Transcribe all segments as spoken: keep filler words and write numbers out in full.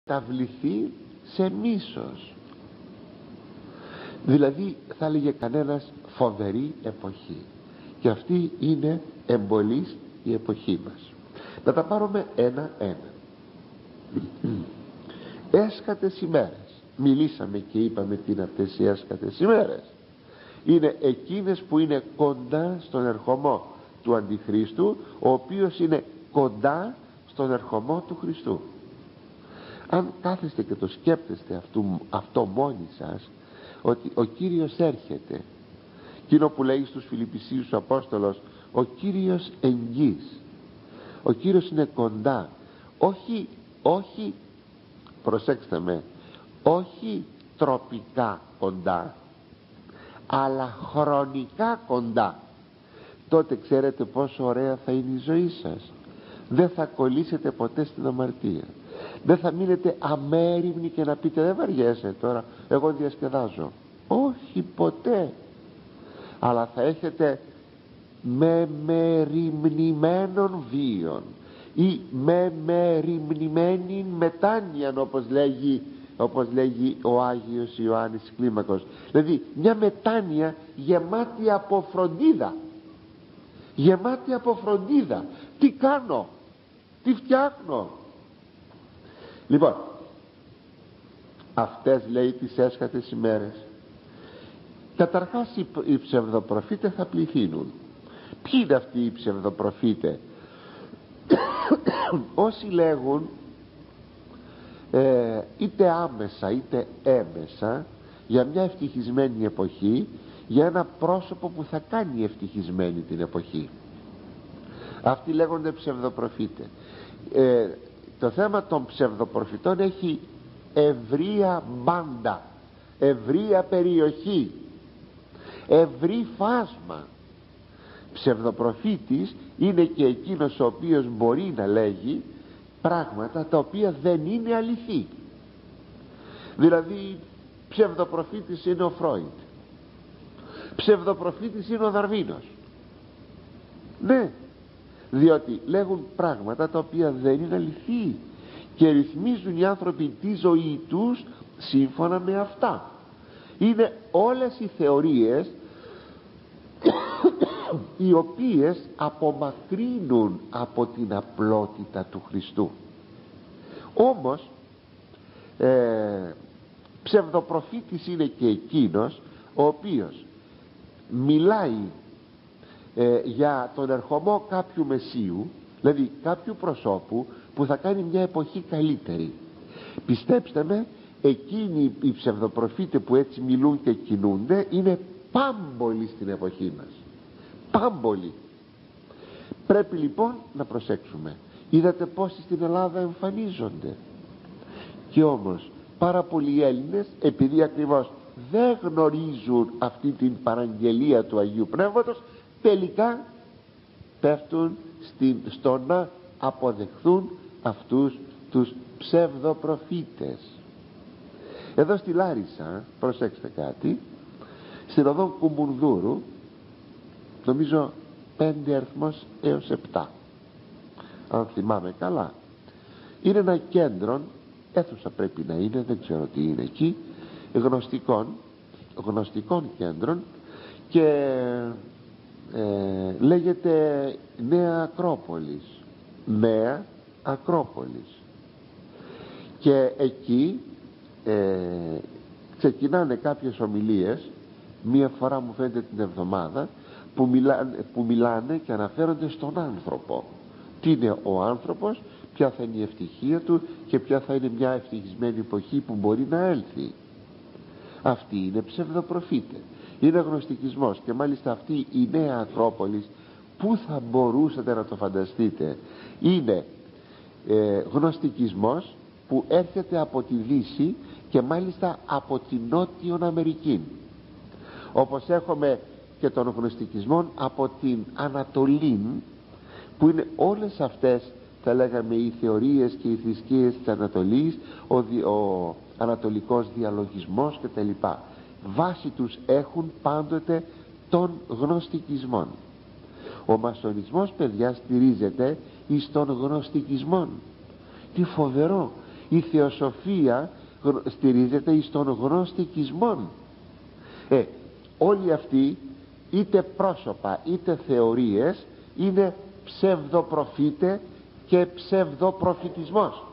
μεταβληθεί σε μίσος. Δηλαδή θα έλεγε κανένας φοβερή εποχή, και αυτή είναι εμπολής η εποχή μας. Να τα πάρουμε ένα-ένα. Έσχατες ημέρες, μιλήσαμε και είπαμε τι είναι αυτές οι έσχατες ημέρες. Είναι εκείνες που είναι κοντά στον ερχομό του Αντιχρίστου, ο οποίος είναι κοντά στον ερχομό του Χριστού. Αν κάθεστε και το σκέπτεστε αυτού, αυτό μόνοι σας, ότι ο Κύριος έρχεται, εκείνο που λέει στους Φιλιππισίους ο Απόστολος, ο Κύριος εγγύς, ο Κύριος είναι κοντά, όχι, όχι, προσέξτε με, όχι τροπικά κοντά, αλλά χρονικά κοντά. Τότε ξέρετε πόσο ωραία θα είναι η ζωή σας. Δεν θα κολλήσετε ποτέ στην αμαρτία. Δεν θα μείνετε αμέριμνοι και να πείτε δεν βαριέσαι τώρα, εγώ διασκεδάζω. Όχι ποτέ. Αλλά θα έχετε με μεριμνημένων βίων ή με μεριμνημένη μετάνοια, όπως λέγει, όπως λέγει ο Άγιος Ιωάννης Κλίμακος. Δηλαδή μια μετάνοια γεμάτη από φροντίδα. Γεμάτη από φροντίδα. Τι κάνω, τι φτιάχνω. Λοιπόν, αυτές λέει τις έσχατες ημέρες, καταρχάς οι, οι ψευδοπροφήτες θα πληθύνουν. Ποιοι είναι αυτοί οι ψευδοπροφήτες? Όσοι λέγουν ε, είτε άμεσα είτε έμεσα για μια ευτυχισμένη εποχή, για ένα πρόσωπο που θα κάνει ευτυχισμένη την εποχή. Αυτοί λέγονται ψευδοπροφήτες. ε, Το θέμα των ψευδοπροφητών έχει ευρεία μπάντα, ευρεία περιοχή, ευρύ φάσμα. Ψευδοπροφήτης είναι και εκείνος ο οποίος μπορεί να λέγει πράγματα τα οποία δεν είναι αληθή. Δηλαδή ψευδοπροφήτης είναι ο Φρόιντ, ψευδοπροφήτης είναι ο Δαρβίνος. Ναι, διότι λέγουν πράγματα τα οποία δεν είναι αληθή και ρυθμίζουν οι άνθρωποι τη ζωή τους σύμφωνα με αυτά. Είναι όλες οι θεωρίες οι οποίες απομακρύνουν από την απλότητα του Χριστού. Όμως ε, ψευδοπροφήτης είναι και εκείνος ο οποίος μιλάει ε, για τον ερχομό κάποιου Μεσσίου, δηλαδή κάποιου προσώπου που θα κάνει μια εποχή καλύτερη. Πιστέψτε με, εκείνοι οι ψευδοπροφήτες που έτσι μιλούν και κινούνται είναι πάμπολοι στην εποχή μας. Πάμπολοι. Πρέπει λοιπόν να προσέξουμε. Είδατε πόσοι στην Ελλάδα εμφανίζονται. Και όμως πάρα πολλοί Έλληνες, επειδή ακριβώς δεν γνωρίζουν αυτή την παραγγελία του Αγίου Πνεύματος, τελικά πέφτουν στην, στο να αποδεχθούν αυτούς τους ψευδοπροφήτες. Εδώ στη Λάρισα, προσέξτε κάτι, στην οδό Κουμουνδούρου, νομίζω πέντε αριθμός έως επτά, αν θυμάμαι καλά, είναι ένα κέντρο, αίθουσα πρέπει να είναι, δεν ξέρω τι είναι εκεί, γνωστικών γνωστικών κέντρων, και ε, λέγεται Νέα Ακρόπολης. Νέα Ακρόπολης. Και εκεί ε, ξεκινάνε κάποιες ομιλίες, μία φορά μου φαίνεται την εβδομάδα, που μιλάνε, που μιλάνε και αναφέρονται στον άνθρωπο. Τι είναι ο άνθρωπος, ποια θα είναι η ευτυχία του και ποια θα είναι μια ευτυχισμένη εποχή που μπορεί να έλθει. Αυτή είναι ψευδοπροφήτε, είναι γνωστικισμός. Και μάλιστα αυτή η Νέα Ακρόπολης, πού θα μπορούσατε να το φανταστείτε, είναι ε, γνωστικισμός που έρχεται από τη Δύση και μάλιστα από τη Νότιο Αμερική, όπως έχουμε και των γνωστικισμών από την Ανατολή, που είναι όλες αυτές, θα λέγαμε, οι θεωρίες και οι θρησκείες της Ανατολής, ο, ο ανατολικός διαλογισμός κτλ. Βάση τους έχουν πάντοτε των γνωστικισμών. Ο μασονισμός, παιδιά, στηρίζεται εις των γνωστικισμών. Τι φοβερό! Η θεοσοφία στηρίζεται εις των γνωστικισμών. ε, όλοι αυτοί, είτε πρόσωπα είτε θεωρίες, είναι ψευδοπροφήτε και ψευδοπροφητισμός.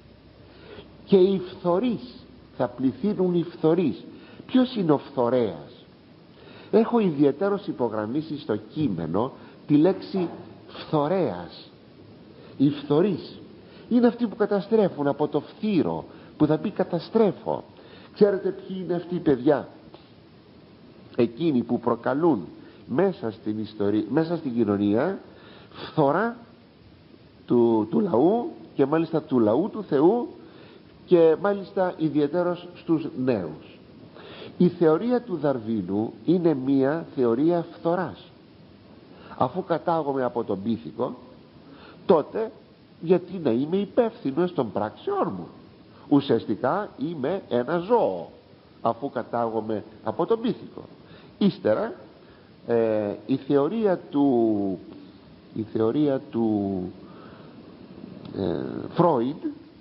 Και οι φθορείς, θα πληθύνουν οι φθορείς. Ποιος είναι ο φθορέας? Έχω ιδιαιτέρως υπογραμμίσει στο κείμενο τη λέξη φθορέας. Οι φθορείς είναι αυτοί που καταστρέφουν από το φθήρο, που θα πει καταστρέφω. Ξέρετε ποιοι είναι αυτοί, παιδιά? Εκείνοι που προκαλούν μέσα στην ιστορία, μέσα στην κοινωνία, φθορά του, του λαού, και μάλιστα του λαού του Θεού, και μάλιστα ιδιαιτέρως στους νέους. Η θεωρία του Δαρβίνου είναι μία θεωρία φθοράς. Αφού κατάγομαι από τον πίθηκο, τότε γιατί να είμαι υπεύθυνος των πράξεών μου? Ουσιαστικά είμαι ένα ζώο, αφού κατάγομαι από τον πίθηκο. Ύστερα ε, η θεωρία του η θεωρία του ε, Φρόιντ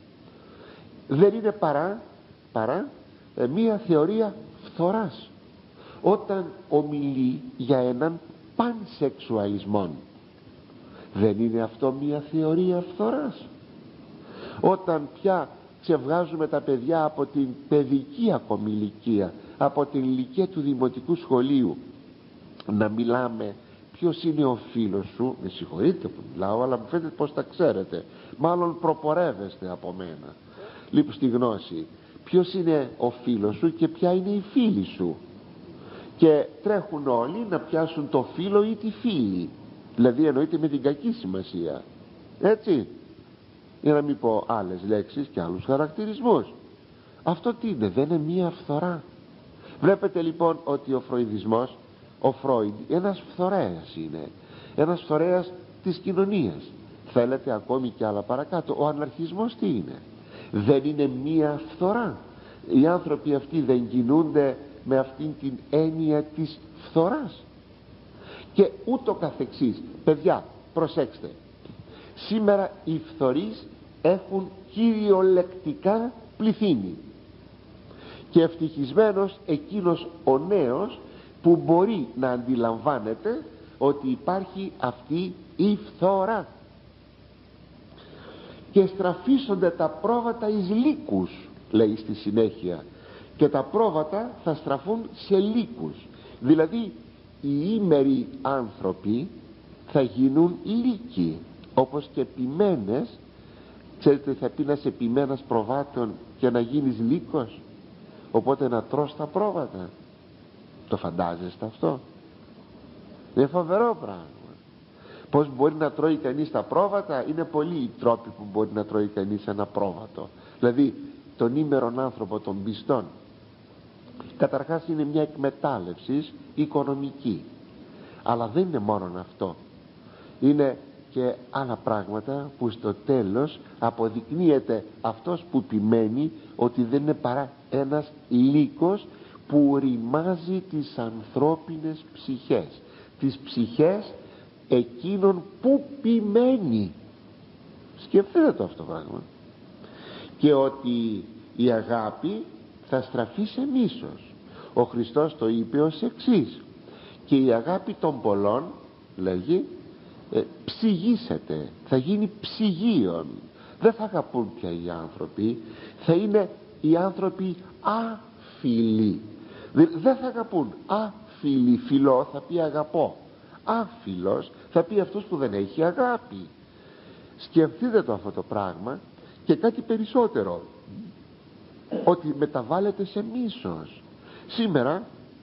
δεν είναι παρά, παρά ε, μία θεωρία φθοράς, όταν ομιλεί για έναν πανσεξουαλισμό. Δεν είναι αυτό μία θεωρία φθοράς? Όταν πια ξεβγάζουμε τα παιδιά από την παιδική ακόμη ηλικία, από την ηλικία του δημοτικού σχολείου, να μιλάμε ποιος είναι ο φίλος σου? Με συγχωρείτε που μιλάω, αλλά μου φαίνεται πως τα ξέρετε, μάλλον προπορεύεστε από μένα, λοιπόν, στη γνώση. Ποιος είναι ο φίλος σου και ποια είναι η φίλη σου? Και τρέχουν όλοι να πιάσουν το φίλο ή τη φίλη, δηλαδή εννοείται με την κακή σημασία, έτσι, για να μην πω άλλες λέξεις και άλλους χαρακτηρισμούς. Αυτό τι είναι? Δεν είναι μία φθορά? Βλέπετε λοιπόν ότι ο φροηδισμός, ο Φρόιντ, ένας φθορέας είναι, ένας φθορέας της κοινωνίας. Θέλετε ακόμη και άλλα παρακάτω, ο αναρχισμός τι είναι? Δεν είναι μία φθορά? Οι άνθρωποι αυτοί δεν κινούνται με αυτήν την έννοια της φθοράς? Και ούτω καθεξής. Παιδιά, προσέξτε, σήμερα οι φθορείς έχουν κυριολεκτικά πληθύνει, και ευτυχισμένος εκείνος ο νέος που μπορεί να αντιλαμβάνεται ότι υπάρχει αυτή η φθορά. Και στραφίσονται τα πρόβατα εις λύκους, λέει στη συνέχεια, και τα πρόβατα θα στραφούν σε λύκους. Δηλαδή οι ήμεροι άνθρωποι θα γίνουν λύκοι, όπως και ποιμένες. Ξέρετε θα πει να σε ποιμένας προβάτων και να γίνεις λύκος, οπότε να τρως τα πρόβατα? Το φαντάζεστε αυτό? Είναι φοβερό πράγμα. Πως μπορεί να τρώει κανείς τα πρόβατα? Είναι πολλοί οι τρόποι που μπορεί να τρώει κανείς ένα πρόβατο, δηλαδή τον ήμερον άνθρωπο των πιστών. Καταρχάς είναι μια εκμετάλλευση οικονομική, αλλά δεν είναι μόνο αυτό, είναι και άλλα πράγματα που στο τέλος αποδεικνύεται αυτός που επιμένει ότι δεν είναι παρά ένας λύκος που ρημάζει τις ανθρώπινες ψυχές, τις ψυχές εκείνων που επιμένει. Σκεφτείτε το αυτό πράγμα. Και ότι η αγάπη θα στραφεί σε μίσος. Ο Χριστός το είπε ως εξής: και η αγάπη των πολλών, λέγει, ε, ψυγίσεται, θα γίνει ψυγείων. Δεν θα αγαπούν πια οι άνθρωποι, θα είναι οι άνθρωποι άφιλοι. Δεν θα αγαπούν. Άφιλοι, φιλό θα πει αγαπώ, άφιλος θα πει αυτός που δεν έχει αγάπη. Σκεφτείτε το αυτό το πράγμα. Και κάτι περισσότερο, ότι μεταβάλλεται σε μίσος. Σήμερα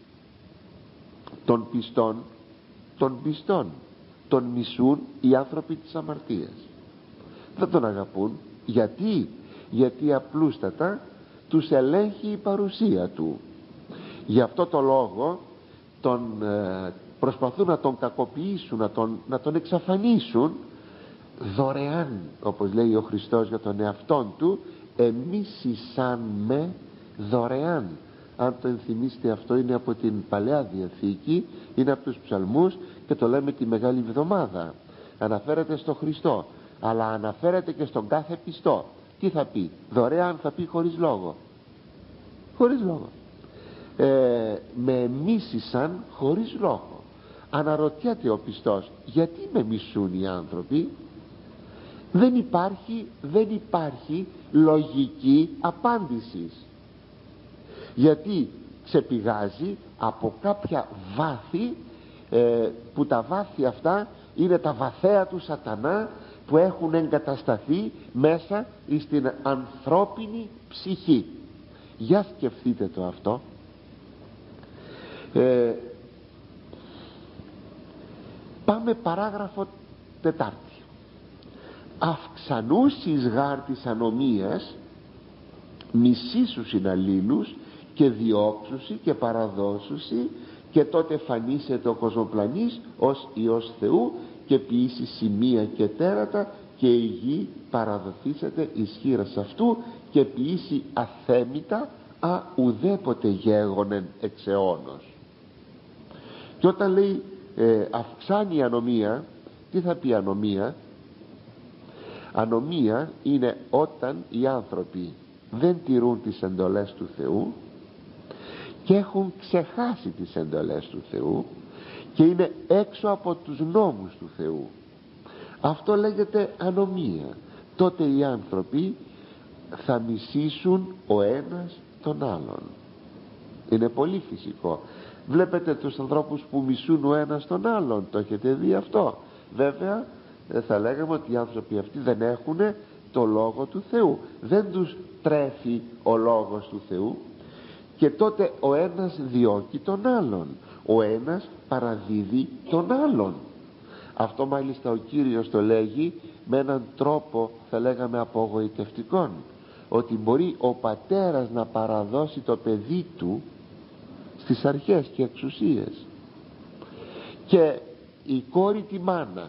των πιστών, των πιστών τον μισούν οι άνθρωποι της αμαρτίας. Δεν τον αγαπούν. Γιατί? Γιατί απλούστατα τους ελέγχει η παρουσία του. Γι' αυτό το λόγο τον ε, προσπαθούν να τον κακοποιήσουν, να τον, να τον εξαφανίσουν δωρεάν, όπως λέει ο Χριστός για τον εαυτόν του, εμίσησαν με δωρεάν. Αν το ενθυμίστε, αυτό είναι από την Παλαιά Διαθήκη, είναι από τους ψαλμούς και το λέμε τη Μεγάλη Εβδομάδα. Αναφέρεται στο Χριστό, αλλά αναφέρεται και στον κάθε πιστό. τι θα πει? Δωρεάν θα πει, χωρίς λόγο. Χωρίς λόγο. ε, Με μίσησαν χωρίς λόγο. Αναρωτιέται ο πιστός, γιατί με μισούν οι άνθρωποι? Δεν υπάρχει, δεν υπάρχει λογική απάντηση, γιατί ξεπηγάζει από κάποια βάθη, ε, που τα βάθη αυτά είναι τα βαθαία του σατανά, που έχουν εγκατασταθεί μέσα στην ανθρώπινη ψυχή. Για σκεφτείτε το αυτό. ε, Πάμε παράγραφο τετάρτη. Αυξανούσις γάρ της ανομίας, μισήσουσιν αλλήλους, και διώξουσι και παραδώσουσι, και τότε φανήσεται ο κοσμοπλανής ως Υιός Θεού, και ποιήσει σημεία και τέρατα, και η γη παραδοθήσεται εις χείας αυτού, και ποιήσει αθέμητα α ουδέποτε γέγονεν εξ αιώνος. Και όταν λέει ε, αυξάνει η ανομία, τι θα πει ανομία? Ανομία είναι όταν οι άνθρωποι δεν τηρούν τις εντολές του Θεού και έχουν ξεχάσει τις εντολές του Θεού και είναι έξω από τους νόμους του Θεού. Αυτό λέγεται ανομία. Τότε οι άνθρωποι θα μισήσουν ο ένας τον άλλον. Είναι πολύ φυσικό. Βλέπετε τους ανθρώπους που μισούν ο ένας τον άλλον, το έχετε δει αυτό? Βέβαια θα λέγαμε ότι οι άνθρωποι αυτοί δεν έχουν το λόγο του Θεού, δεν τους τρέφει ο λόγος του Θεού, και τότε ο ένας διώκει τον άλλον, ο ένας παραδίδει τον άλλον. Αυτό μάλιστα ο Κύριος το λέγει με έναν τρόπο, θα λέγαμε, απογοητευτικόν, ότι μπορεί ο πατέρας να παραδώσει το παιδί του στις αρχές και εξουσίες και η κόρη τη μάνα.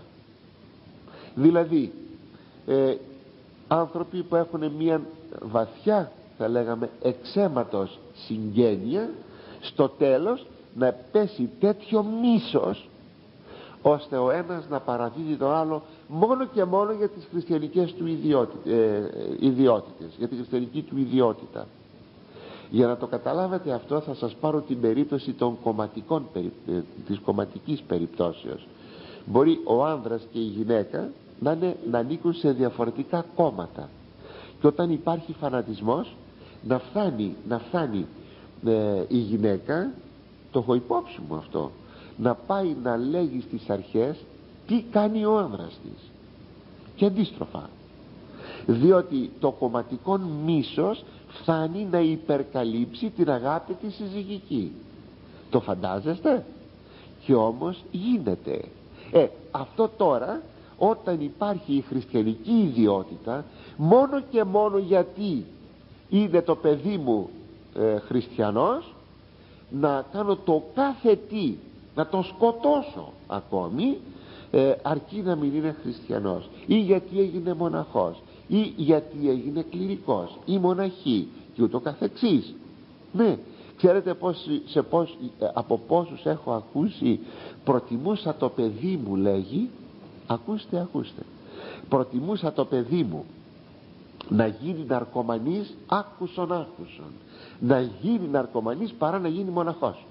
Δηλαδή ε, άνθρωποι που έχουν μια βαθιά, θα λέγαμε, εξαίματος συγγένεια, στο τέλος να πέσει τέτοιο μίσος ώστε ο ένας να παραδίδει τον άλλο μόνο και μόνο για τις χριστιανικές του ιδιότητες, ε, ιδιότητες, για τη χριστιανική του ιδιότητα. Για να το καταλάβετε αυτό θα σας πάρω την περίπτωση των κομματικών, της κομματικής περιπτώσεως. Μπορεί ο άνδρας και η γυναίκα να, είναι, να ανήκουν σε διαφορετικά κόμματα, και όταν υπάρχει φανατισμός να φτάνει, να φτάνει ε, η γυναίκα, το έχω υπόψη μου αυτό, να πάει να λέγει στις αρχές τι κάνει ο άνδρας της, και αντίστροφα, διότι το κομματικό μίσος φτάνει να υπερκαλύψει την αγάπη της συζυγική. Το φαντάζεστε? Και όμως γίνεται. ε, αυτό τώρα, όταν υπάρχει η χριστιανική ιδιότητα, μόνο και μόνο γιατί είναι το παιδί μου ε, χριστιανός, να κάνω το κάθε τι, να το σκοτώσω ακόμη, ε, αρκεί να μην είναι χριστιανός, ή γιατί έγινε μοναχός, ή γιατί έγινε κληρικός ή μοναχή, και ούτω καθεξής. Ναι, ξέρετε πώς, σε πώς, από πόσους έχω ακούσει, προτιμούσα το παιδί μου, λέγει, ακούστε, ακούστε, προτιμούσα το παιδί μου να γίνει ναρκωμανής, άκουσον άκουσον, να γίνει ναρκωμανής παρά να γίνει μοναχός.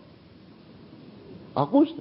Ακούστε.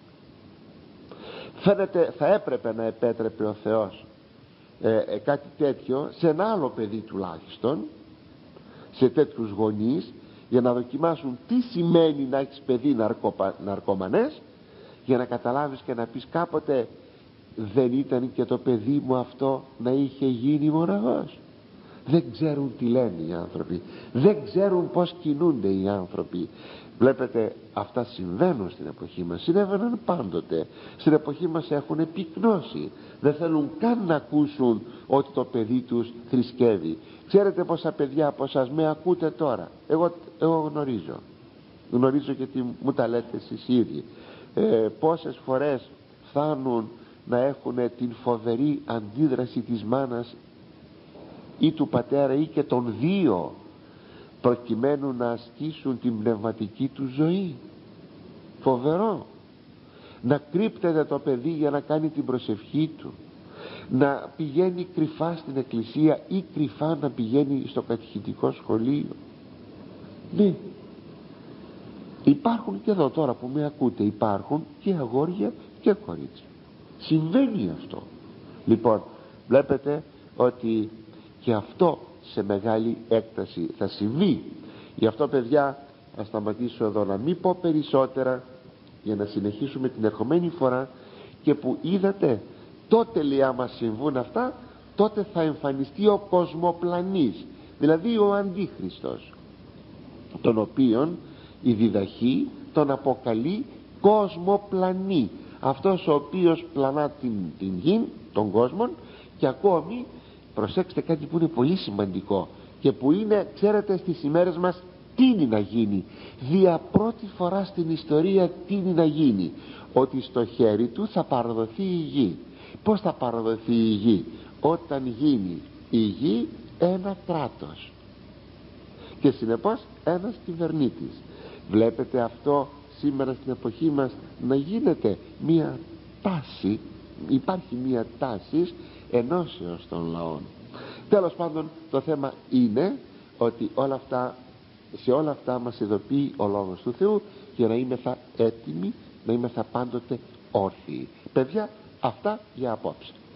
Φαίνεται θα έπρεπε να επέτρεπε ο Θεός ε, ε, κάτι τέτοιο σε ένα άλλο παιδί τουλάχιστον, σε τέτοιους γονείς, για να δοκιμάσουν τι σημαίνει να έχεις παιδί ναρκοπα, ναρκωμανές, για να καταλάβεις και να πεις κάποτε δεν ήταν και το παιδί μου αυτό να είχε γίνει μοναχός. Δεν ξέρουν τι λένε οι άνθρωποι, δεν ξέρουν πως κινούνται οι άνθρωποι. Βλέπετε, αυτά συμβαίνουν στην εποχή μας, συνέβαιναν πάντοτε. Στην εποχή μας έχουν πυκνώσει, δεν θέλουν καν να ακούσουν ότι το παιδί τους θρησκεύει. Ξέρετε πόσα παιδιά από εσάς με ακούτε τώρα? Εγώ, εγώ γνωρίζω γνωρίζω γιατί μου τα λέτε εσείς ίδιοι. ε, πόσες φορές φτάνουν να έχουν την φοβερή αντίδραση της μάνας ή του πατέρα ή και των δύο, προκειμένου να ασκήσουν την πνευματική του ζωή. Φοβερό. Να κρύπτεται το παιδί για να κάνει την προσευχή του, να πηγαίνει κρυφά στην εκκλησία ή κρυφά να πηγαίνει στο κατηχητικό σχολείο. Ναι, υπάρχουν και εδώ τώρα που με ακούτε, υπάρχουν και αγόρια και κορίτσια. Συμβαίνει αυτό. Λοιπόν, βλέπετε ότι και αυτό σε μεγάλη έκταση θα συμβεί. Γι' αυτό, παιδιά, θα σταματήσω εδώ να μην πω περισσότερα, για να συνεχίσουμε την ερχομένη φορά. Και που είδατε, τότε λέει, άμα συμβούν αυτά, τότε θα εμφανιστεί ο κοσμοπλανής, δηλαδή ο Αντίχριστος, τον οποίον η διδαχή τον αποκαλεί κοσμοπλανή, αυτός ο οποίος πλανά την, την γη, τον κόσμο. Και ακόμη προσέξτε κάτι που είναι πολύ σημαντικό και που είναι, ξέρετε, στις ημέρες μας τι είναι να γίνει. Δια πρώτη φορά στην ιστορία τι είναι να γίνει, ότι στο χέρι του θα παραδοθεί η γη. Πώς θα παραδοθεί η γη? Όταν γίνει η γη ένα κράτος και συνεπώς ένας κυβερνήτης. Βλέπετε αυτό σήμερα στην εποχή μας να γίνεται μία τάση, υπάρχει μία τάση ενώσεως των λαών. Τέλος πάντων, το θέμα είναι ότι όλα αυτά, σε όλα αυτά μας ειδοποιεί ο Λόγος του Θεού, για να είμεθα έτοιμοι, να είμεθα πάντοτε όρθιοι. Παιδιά, αυτά για απόψε.